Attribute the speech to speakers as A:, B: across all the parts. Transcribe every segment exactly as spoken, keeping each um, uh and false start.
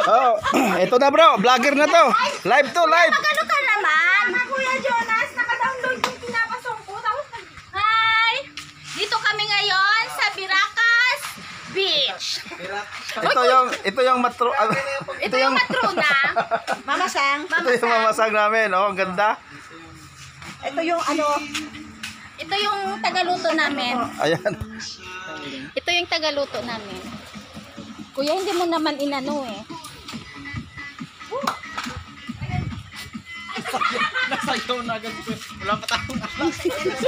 A: Oh, ito na bro, vlogger na to. Live to, live.
B: Magano ka naman? Kuya Jonas, naka-download yung pinapasong ko. Tapos, hi! Dito kami ngayon sa Biracas Beach.
A: Ito yung ito yung matro ah,
B: Ito yung matrona.
C: Mamasang.
A: ito yung mamasag namin, oh, ang ganda.
C: Ito yung ano.
B: Ito yung tagaluto namin.
A: Ayan.
B: Ito yung tagaluto namin. Kuya, hindi mo naman inano eh.
D: Nasayaw na agad ko. Wala pa tayong alas.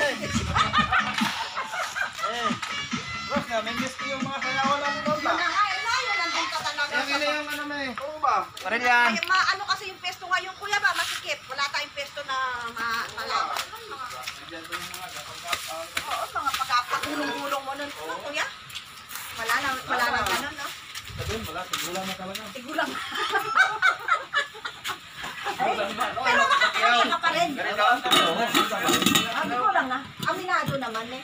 D: Eh. Bro, na-miss ko yung mga sayawan natin doon ba? Yan yun yung ano may. Oo ba? Parin yan.
C: Ay, ma, ano kasi yung pesto ngayon, kuya ba? Masikip. Wala tayong pesto na ma malaman. Oo, mga pagkapagulong-gulong mo nun, no, kuya. Wala na, wala na ganun, no?
D: Sabihin, wala. Tigulang na talaga.
C: Tigulang. Ay, pero makakaya ka pa rin. Ano ko lang na? Aminado naman eh.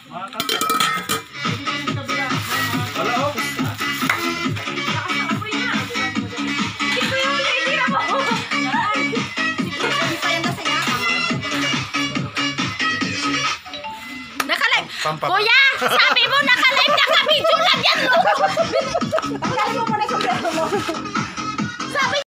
D: Wala ho.
B: Nakalive.
A: Pampapa.
B: Kuya, sabi mo nakalive na ka video lang yan.
C: Tanggalin mo muna yung sombrero mo.